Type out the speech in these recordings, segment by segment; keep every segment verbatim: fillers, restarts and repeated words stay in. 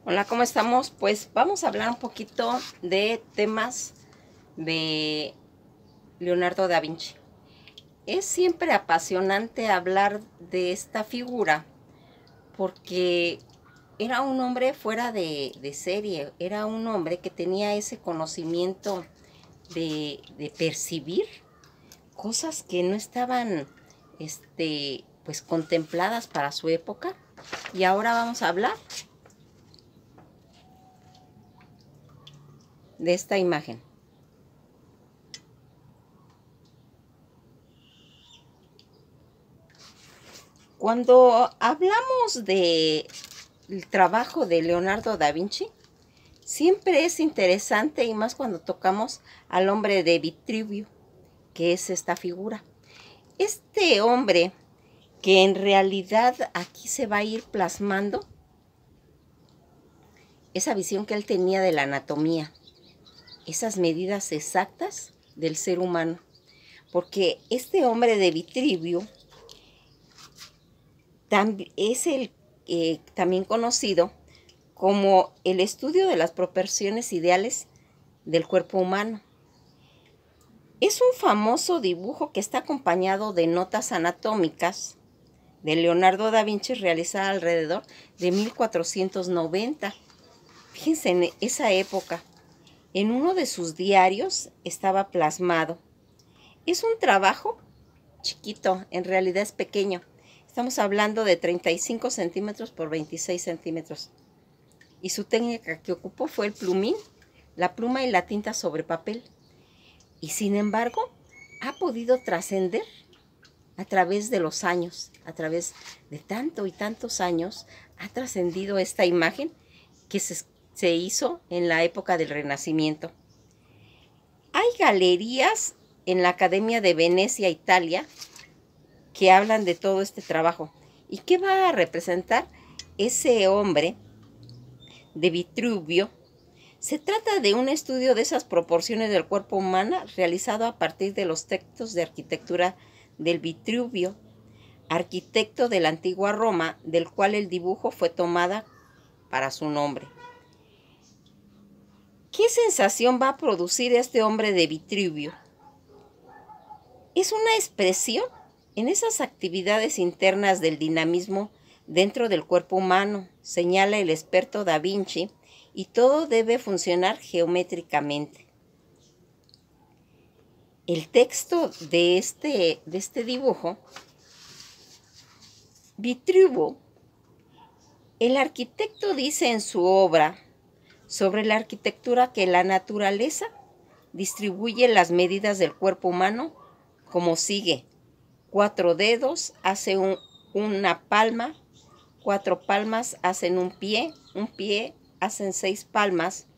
Hola, ¿cómo estamos? Pues vamos a hablar un poquito de temas de Leonardo da Vinci. Es siempre apasionante hablar de esta figura porque era un hombre fuera de, de serie, era un hombre que tenía ese conocimiento de, de percibir cosas que no estaban este, pues, contempladas para su época. Y ahora vamos a hablar de esta imagen. Cuando hablamos del trabajo de Leonardo da Vinci, siempre es interesante, y más cuando tocamos al hombre de Vitruvio, que es esta figura. Este hombre, que en realidad aquí se va a ir plasmando esa visión que él tenía de la anatomía, esas medidas exactas del ser humano, porque este hombre de Vitruvio es el eh, también conocido como el estudio de las proporciones ideales del cuerpo humano. Es un famoso dibujo que está acompañado de notas anatómicas de Leonardo da Vinci realizada alrededor de mil cuatrocientos noventa. Fíjense en esa época. En uno de sus diarios estaba plasmado. Es un trabajo chiquito, en realidad es pequeño. Estamos hablando de treinta y cinco centímetros por veintiséis centímetros. Y su técnica que ocupó fue el plumín, la pluma y la tinta sobre papel. Y sin embargo, ha podido trascender a través de los años, a través de tanto y tantos años, ha trascendido esta imagen que se, se hizo en la época del Renacimiento. Hay galerías en la Academia de Venecia, Italia, que hablan de todo este trabajo. ¿Y qué va a representar ese hombre de Vitruvio? Se trata de un estudio de esas proporciones del cuerpo humano realizado a partir de los textos de arquitectura del Vitruvio, arquitecto de la antigua Roma, del cual el dibujo fue tomada para su nombre. ¿Qué sensación va a producir este hombre de Vitruvio? Es una expresión en esas actividades internas del dinamismo dentro del cuerpo humano, señala el experto da Vinci, y todo debe funcionar geométricamente. El texto de este, de este dibujo, Vitruvio, el arquitecto dice en su obra sobre la arquitectura que la naturaleza distribuye las medidas del cuerpo humano como sigue. Cuatro dedos hacen un, una palma, cuatro palmas hacen un pie, un pie hacen seis palmas,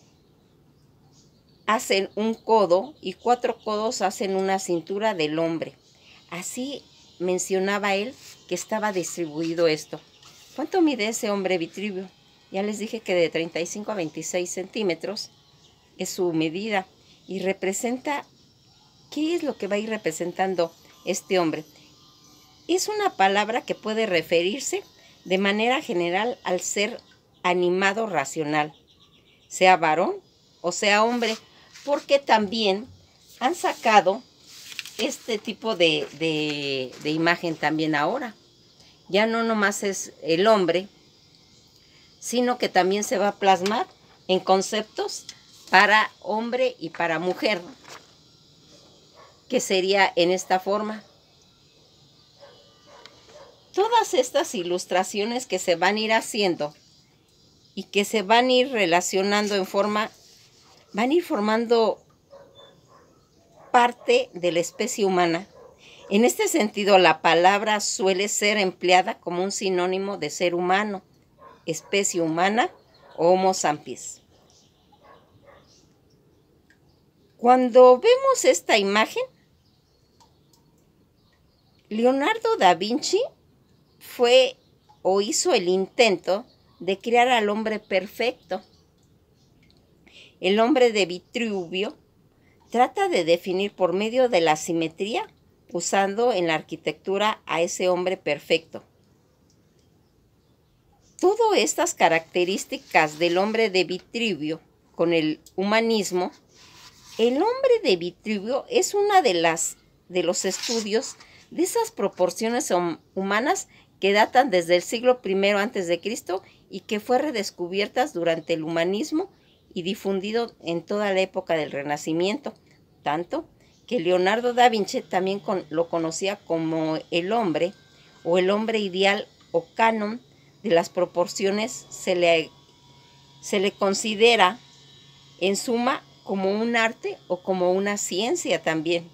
hacen un codo y cuatro codos hacen una cintura del hombre. Así mencionaba él que estaba distribuido esto. ¿Cuánto mide ese hombre Vitruvio? Ya les dije que de treinta y cinco a veintiséis centímetros es su medida y representa, ¿qué es lo que va a ir representando este hombre? Es una palabra que puede referirse de manera general al ser animado racional, sea varón o sea hombre, porque también han sacado este tipo de, de, de imagen también ahora. Ya no nomás es el hombre, sino que también se va a plasmar en conceptos para hombre y para mujer, que sería en esta forma. Todas estas ilustraciones que se van a ir haciendo y que se van a ir relacionando en forma, van a ir formando parte de la especie humana. En este sentido, la palabra suele ser empleada como un sinónimo de ser humano, especie humana o Homo sapiens. Cuando vemos esta imagen, Leonardo da Vinci fue o hizo el intento de crear al hombre perfecto. El hombre de Vitruvio trata de definir por medio de la simetría, usando en la arquitectura a ese hombre perfecto. Todas estas características del hombre de Vitruvio con el humanismo, el hombre de Vitruvio es una de las de los estudios de esas proporciones humanas que datan desde el siglo primero antes de Cristo y que fue redescubiertas durante el humanismo y difundido en toda la época del Renacimiento, tanto que Leonardo da Vinci también con, lo conocía como el hombre o el hombre ideal o canon de las proporciones. Se le, se le considera en suma como un arte o como una ciencia también.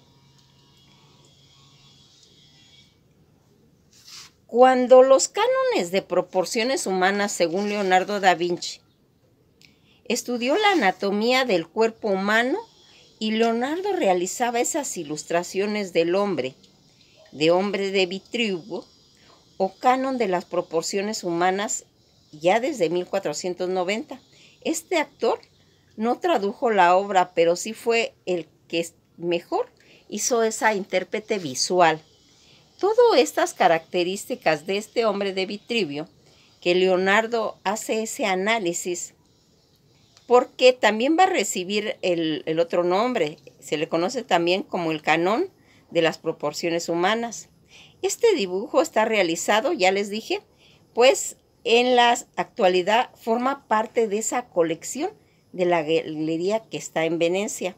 Cuando los cánones de proporciones humanas, según Leonardo da Vinci, estudió la anatomía del cuerpo humano y Leonardo realizaba esas ilustraciones del hombre, de hombre de Vitruvio, o canon de las proporciones humanas ya desde mil cuatrocientos noventa. Este actor no tradujo la obra, pero sí fue el que mejor hizo esa intérprete visual. Todas estas características de este hombre de Vitruvio, que Leonardo hace ese análisis, porque también va a recibir el, el otro nombre, se le conoce también como el canon de las proporciones humanas. Este dibujo está realizado, ya les dije, pues en la actualidad forma parte de esa colección de la galería que está en Venecia.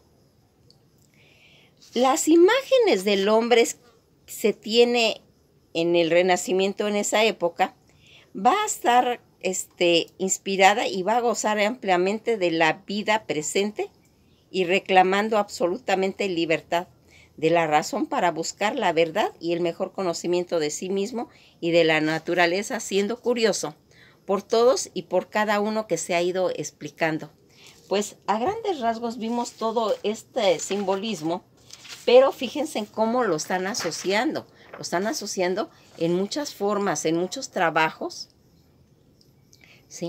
Las imágenes del hombre se tiene en el Renacimiento en esa época, va a estar este, inspirada y va a gozar ampliamente de la vida presente y reclamando absolutamente libertad de la razón para buscar la verdad y el mejor conocimiento de sí mismo y de la naturaleza, siendo curioso por todos y por cada uno que se ha ido explicando. Pues a grandes rasgos vimos todo este simbolismo, pero fíjense en cómo lo están asociando. Lo están asociando en muchas formas, en muchos trabajos, ¿sí?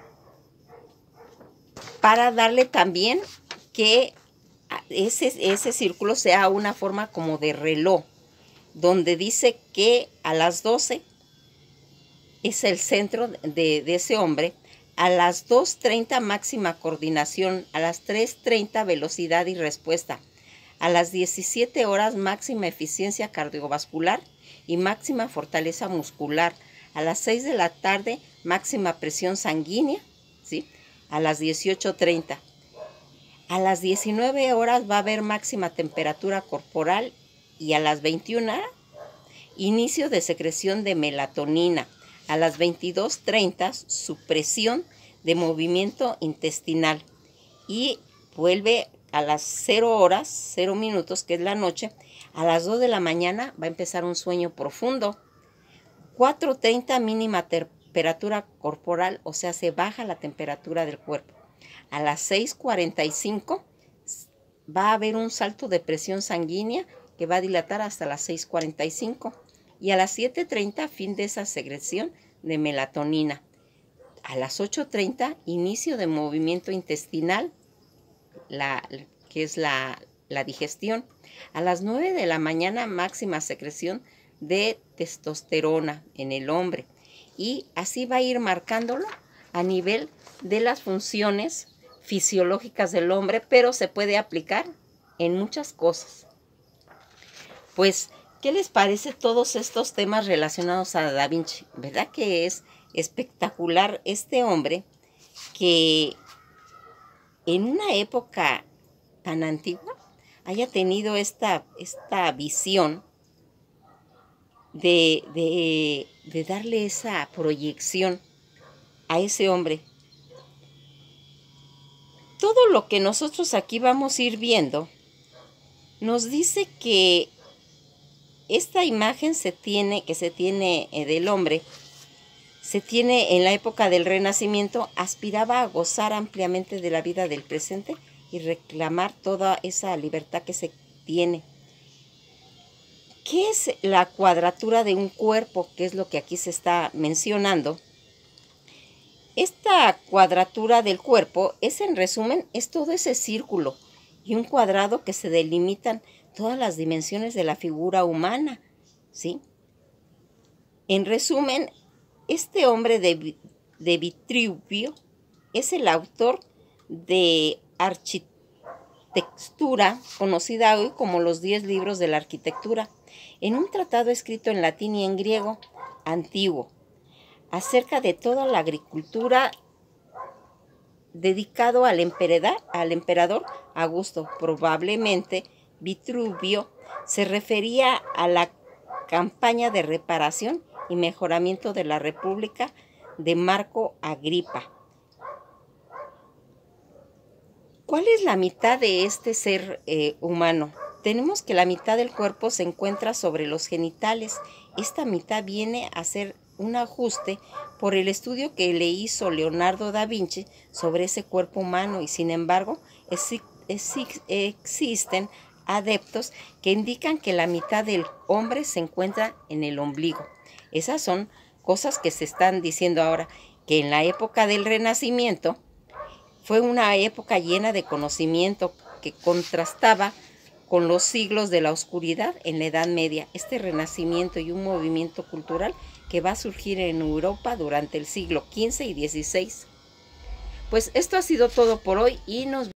Para darle también que ese, ese círculo sea una forma como de reloj, donde dice que a las doce es el centro de, de ese hombre, a las dos treinta máxima coordinación, a las tres treinta velocidad y respuesta, a las diecisiete horas máxima eficiencia cardiovascular y máxima fortaleza muscular, a las seis de la tarde máxima presión sanguínea, ¿sí? A las dieciocho treinta. A las diecinueve horas va a haber máxima temperatura corporal y a las veintiuna inicio de secreción de melatonina. A las veintidós treinta supresión de movimiento intestinal y vuelve a las cero horas, cero minutos, que es la noche. A las dos de la mañana va a empezar un sueño profundo. cuatro treinta mínima temperatura corporal, o sea, se baja la temperatura del cuerpo. A las seis cuarenta y cinco va a haber un salto de presión sanguínea que va a dilatar hasta las seis cuarenta y cinco. Y a las siete treinta, fin de esa secreción de melatonina. A las ocho treinta, inicio de movimiento intestinal, la, que es la, la digestión. A las nueve de la mañana, máxima secreción de testosterona en el hombre. Y así va a ir marcándolo a nivel de las funciones fisiológicas del hombre, pero se puede aplicar en muchas cosas. Pues, ¿qué les parece todos estos temas relacionados a Da Vinci? ¿Verdad que es espectacular este hombre que en una época tan antigua haya tenido esta, esta visión de, de, de darle esa proyección a ese hombre? Todo lo que nosotros aquí vamos a ir viendo nos dice que esta imagen se tiene, que se tiene eh, del hombre, se tiene en la época del Renacimiento, aspiraba a gozar ampliamente de la vida del presente y reclamar toda esa libertad que se tiene. ¿Qué es la cuadratura de un cuerpo? Que es lo que aquí se está mencionando. Esta cuadratura del cuerpo es, en resumen, es todo ese círculo y un cuadrado que se delimitan todas las dimensiones de la figura humana, ¿sí? En resumen, este hombre de de Vitruvio es el autor de arquitectura, conocida hoy como los diez libros de la arquitectura, en un tratado escrito en latín y en griego antiguo, acerca de toda la agricultura, dedicado al emperador, al emperador Augusto. Probablemente Vitruvio se refería a la campaña de reparación y mejoramiento de la República de Marco Agripa. ¿Cuál es la mitad de este ser eh, humano? Tenemos que la mitad del cuerpo se encuentra sobre los genitales. Esta mitad viene a ser un ajuste por el estudio que le hizo Leonardo da Vinci sobre ese cuerpo humano, y sin embargo es, es, existen adeptos que indican que la mitad del hombre se encuentra en el ombligo. Esas son cosas que se están diciendo ahora, que en la época del Renacimiento fue una época llena de conocimiento que contrastaba con los siglos de la oscuridad en la Edad Media. Este renacimiento y un movimiento cultural que va a surgir en Europa durante el siglo quince y dieciséis. Pues esto ha sido todo por hoy y nos